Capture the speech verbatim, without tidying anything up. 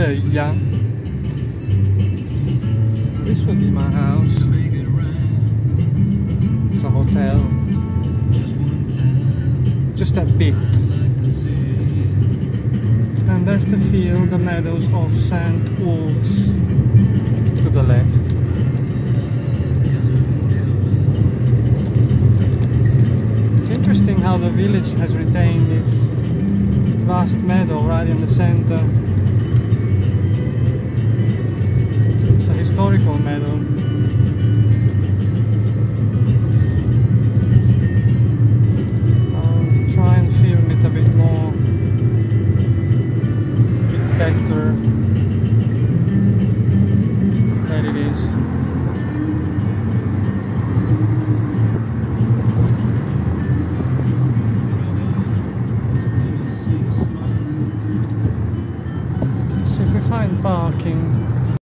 Röja. This would be my house. It's a hotel. Just a bit. And there's the field, the meadows of Saint Ours to the left. It's interesting how the village has retained this vast meadow right in the center. It's a historical meadow. I'll try and film it a bit more, a bit better. There it is. See if we find parking.